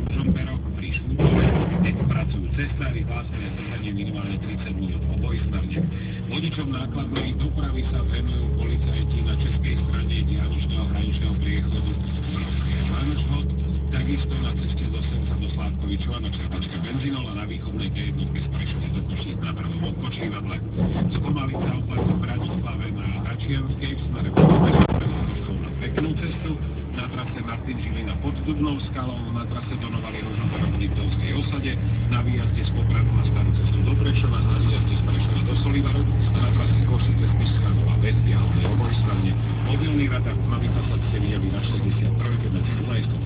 Žomberok pri Šmútove, kde pracujú cestári, hlásne zdržanie minimálne 30 minút obojsmerne. Vodičom nákladnej dopravy sa venujú policajti na českej strane diaľničného hraničného priechodu Brovské Manžhot, takisto na ceste zo Senca do Slávkovičova na čerpačke benzínol a na východnej T1 z Prešova do Košíc na prvom odpočívadle. Spomaliť sa oplatí v Bratislave na Hačianskej v smere na peknú cestu, na trase Martin Žilina pod Dubnou skalou, na trase do Novali Ružomberok v Liptovskej osade, na výjazde z Popradu na starú cestu do Prešova, na výjazde z Prešova do Solivaru a na trase Košice z Pišťanova bez diaľnej obojstranne. Mobilný radar Tmavita sa chce vyjaví na 63 km